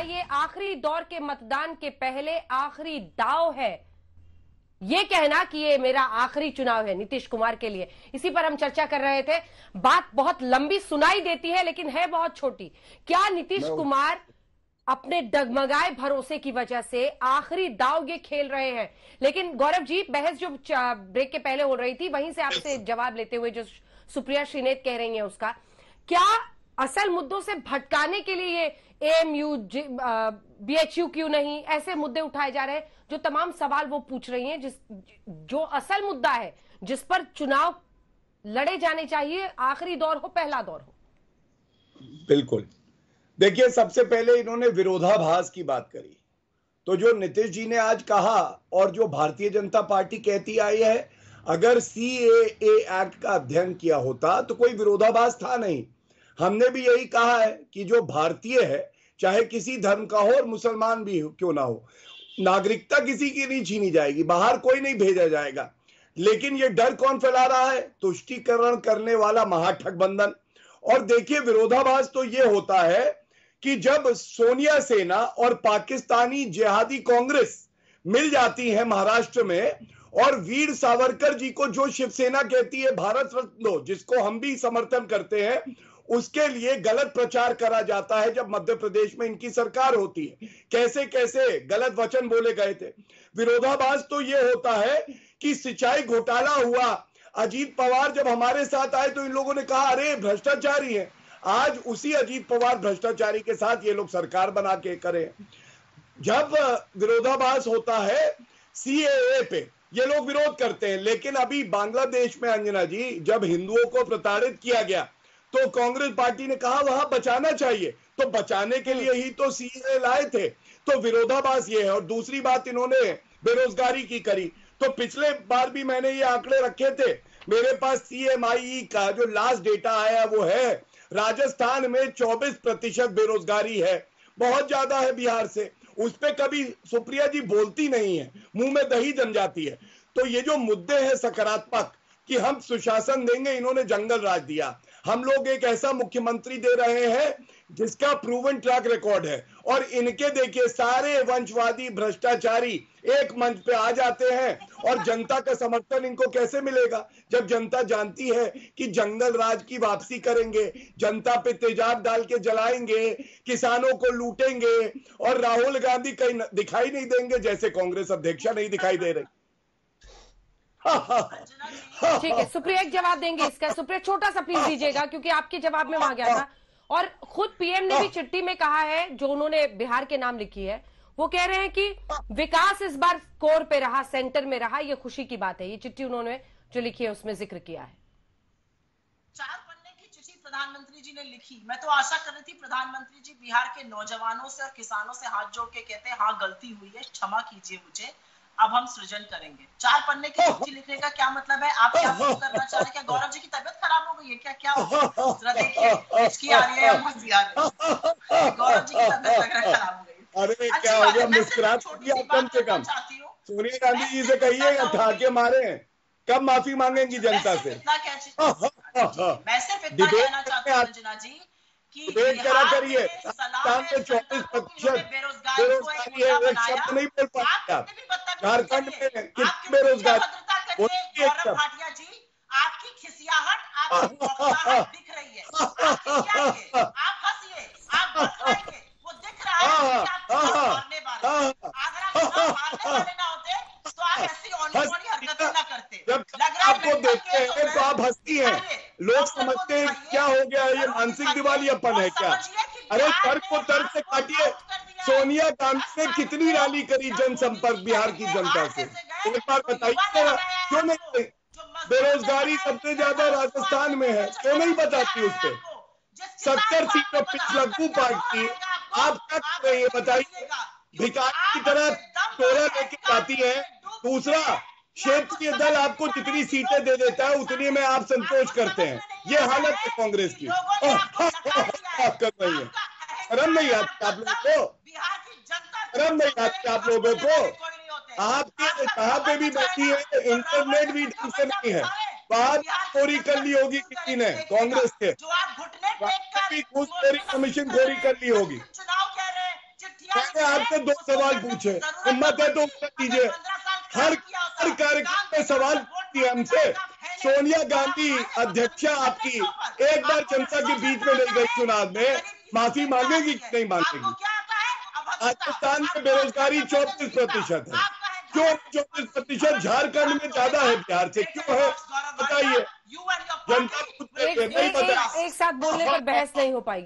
ये आखिरी दौर के मतदान के पहले आखिरी दांव है, ये कहना कि ये मेरा आखिरी चुनाव है नीतीश कुमार के लिए। इसी पर हम चर्चा कर रहे थे। बात बहुत लंबी सुनाई देती है लेकिन है बहुत छोटी। क्या नीतीश कुमार अपने डगमगाए भरोसे की वजह से आखिरी दांव ये खेल रहे हैं? लेकिन गौरव जी, बहस जो ब्रेक के पहले हो रही थी वहीं से आपसे जवाब लेते हुए जो सुप्रिया श्रीनेत कह रही हैं उसका, क्या असल मुद्दों से भटकाने के लिए ये एएमयू बीएचयू क्यों नहीं, ऐसे मुद्दे उठाए जा रहे हैं? जो तमाम सवाल वो पूछ रही हैं, जो असल मुद्दा है जिस पर चुनाव लड़े जाने चाहिए, आखिरी दौर हो पहला दौर हो। बिल्कुल। देखिए, सबसे पहले इन्होंने विरोधाभास की बात करी। तो जो नीतीश जी ने आज कहा और जो भारतीय जनता पार्टी कहती आई है, अगर सीएए एक्ट का अध्ययन किया होता तो कोई विरोधाभास था नहीं। हमने भी यही कहा है कि जो भारतीय है, चाहे किसी धर्म का हो और मुसलमान भी क्यों ना हो, नागरिकता किसी की नहीं छीनी जाएगी, बाहर कोई नहीं भेजा जाएगा। लेकिन ये डर कौन फैला रहा है? तुष्टीकरण करने वाला महागठबंधन। और देखिए, विरोधाभास तो ये होता है कि जब सोनिया सेना और पाकिस्तानी जिहादी कांग्रेस मिल जाती है महाराष्ट्र में, और वीर सावरकर जी को जो शिवसेना कहती है भारत रत्न दो, जिसको हम भी समर्थन करते हैं, उसके लिए गलत प्रचार करा जाता है। जब मध्य प्रदेश में इनकी सरकार होती है, कैसे कैसे गलत वचन बोले गए थे। विरोधाभास तो यह होता है कि सिंचाई घोटाला हुआ, अजीत पवार जब हमारे साथ आए तो इन लोगों ने कहा अरे भ्रष्टाचारी है। आज उसी अजीत पवार भ्रष्टाचारी के साथ ये लोग सरकार बना के करें। जब विरोधाभास होता है सीएए पे, ये लोग विरोध करते हैं। लेकिन अभी बांग्लादेश में, अंजना जी, जब हिंदुओं को प्रताड़ित किया गया तो कांग्रेस पार्टी ने कहा वहां बचाना चाहिए, तो बचाने के लिए ही तो सीएए लाए थे। तो विरोधाभास ये है। और दूसरी बात इन्होंने बेरोजगारी की करी। तो पिछले बार भी मैंने ये आंकड़े रखे थे, मेरे पास सीएमआई का जो लास्ट डेटा आया वो है, राजस्थान में 24% बेरोजगारी है, बहुत ज्यादा है बिहार से। उस पर कभी सुप्रिया जी बोलती नहीं है, मुंह में दही जम जाती है। तो ये जो मुद्दे हैं सकारात्मक कि हम सुशासन देंगे, इन्होंने जंगल राज दिया। हम लोग एक ऐसा मुख्यमंत्री दे रहे हैं जिसका प्रूवन ट्रैक रिकॉर्ड है। और इनके देखिए, सारे वंशवादी भ्रष्टाचारी एक मंच पे आ जाते हैं। और जनता का समर्थन इनको कैसे मिलेगा जब जनता जानती है कि जंगल राज की वापसी करेंगे, जनता पे तेजाब डाल के जलाएंगे, किसानों को लूटेंगे, और राहुल गांधी कहीं दिखाई नहीं देंगे, जैसे कांग्रेस अध्यक्षा नहीं दिखाई दे रही। ठीक है, सुप्रिया एक जवाब देंगे इसका। सुप्रिया छोटा सा प्लीज दीजिएगा, क्योंकि आपके जवाब में वहां गया था। और खुद पीएम ने भी चिट्ठी में कहा है, जो उन्होंने बिहार के नाम लिखी है, वो कह रहे हैं कि विकास इस बार कोर पे रहा, सेंटर में रहा, ये खुशी की बात है। ये चिट्ठी उन्होंने जो लिखी है उसमें जिक्र किया है। 4 पन्ने की चिट्ठी प्रधानमंत्री जी ने लिखी। मैं तो आशा कर रही थी प्रधानमंत्री जी बिहार के नौजवानों से और किसानों से हाथ जोड़ के कहते हैं, हाँ गलती हुई है, क्षमा कीजिए मुझे, अब हम सृजन करेंगे। 4 पन्ने की चिट्ठी लिखने का क्या मतलब है? आप क्या करना चाह रहे हैं? क्या गौरव जी की तबीयत खराब हो गई है? क्या जरा देखिए, हिचकी आ रही है या हंसी आ रही है? गौरव जी की तबीयत लग रहा है खराब हो गई। अरे क्या हो गया, मुस्कुराहट कम से कम। सोनिया गांधी जी से कहिए ठाके मारे, कब माफी मांगेंगी जनता से? मैं सिर्फ इतना कहना चाहती हूँ अंजना जी कि करिए, 24% बेरोजगारी है, एक शब्द नहीं बोल पाते आप। झारखंड में कितनी बेरोजगारी? गौरव भाटिया जी, आपकी खिसियाहट, आपकी बौखलाहट दिख रही है। आप हंसिए, आप बौखलाइए, वो दिख रहा है कि आप मारने वाले। अगर आप मारने वाले ना होते तो आप ऐसी औनी-पौनी हरकतें ना करते। जब आपको देखते हैं तो आप हंसती हैं। लोग समझते हैं क्या हो गया है, ये मानसिक दिवालियापन है क्या? अरे तर्क को तर्क से काटिए। सोनिया गांधी ने कितनी रैली करी जनसंपर्क बिहार की जनता से, एक बार बताइए क्यों नहीं? बेरोजगारी सबसे ज्यादा राजस्थान में है, क्यों नहीं बताती उस पर? 70 सीटों पिछलग्गू पार्टी, आप क्या कर रही है बताइए? भिखारी की तरह टोरा लेके जाती है। दूसरा, क्षेत्रीय दल आपको जितनी सीटें दे देता है उतनी में आप संतोष करते हैं। ये हालत है कांग्रेस की। आप कर रही है, शर्म नहीं आती आप लोगों को? शर्म नहीं आती आप लोगों को? आपके कहाँ पे भी बैठी है, इंटरनेट भी ढंग से नहीं है। बाहर चोरी कर ली होगी किसी ने, कांग्रेस के घूसखोरी, कमीशन खोरी कर ली होगी। मैंने आपसे 2 सवाल पूछे, हिम्मत है तो उत्तर दीजिए। हर कार्यक्रम में सवाल पूछती हमसे। सोनिया गांधी अध्यक्षा आपकी एक बार जनता के बीच में नहीं गई चुनाव में, माफी मांगेगी कि नहीं मांगेगी? राजस्थान में बेरोजगारी 34% है, क्यों 34% झारखंड में ज्यादा है बिहार से, क्यों है बताइए? जनता एक साथ बोलने पर बहस नहीं हो पाएगी।